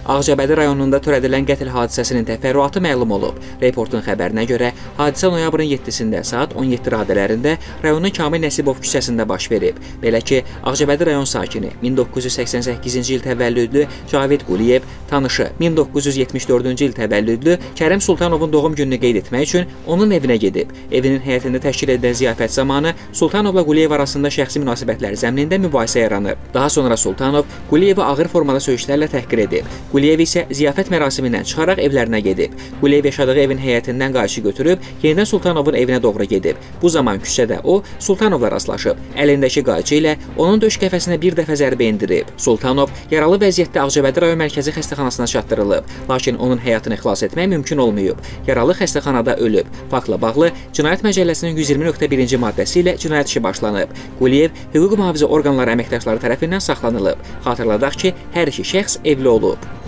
Ağcabədi rayonunda törədilən qətl hadisəsinin təfərrüatı məlum olub. Reportun xəbərinə görə, hadisə noyabrın 7-sində saat 17 radələrində rayonun Kamil Nəsibov küçəsində baş verib. Belə ki, Ağcabədi rayon sakini 1988-ci il təvəllüdlü Cavid Quliyev, tanışı 1974-cü il təvəllüdlü Kərim Sultanovun doğum gününü qeyd etmək üçün onun evinə gedib. Evinin həyətində təşkil edilən ziyafət zamanı Sultanovla Quliyev arasında şəxsi münasibətlər zəminində mübahisə yaranıb. Daha sonra Sultanov Quliyevi ağır formada söyüşlərlə təhqir edib. Quliyev isə ziyafət mərasimindən çıxaraq evlərinə gedib. Quliyev yaşadığı evin həyətindən qayçı götürüb, yenidən Sultanovun evinə doğru gedib. Bu zaman küçədə o, Sultanovla rastlaşıb. Əlindəki qayçı ilə onun döş qəfəsinə bir dəfə zərbə endirib. Sultanov yaralı vəziyyətdə Ağcabədi rayon mərkəzi xəstəxanasına çatdırılıb. Lakin onun həyatını xilas etmək mümkün olmayıb. Yaralı xəstəxanada ölüb. Faktla bağlı Cinayət Məcəlləsinin 120.1-ci maddəsi ilə cinayət işi başlanıb. Quliyev hüquq mühafizə orqanları əməkdaşları tərəfindən saxlanılıb. Xatırladaq ki, hər iki şəxs evli olub.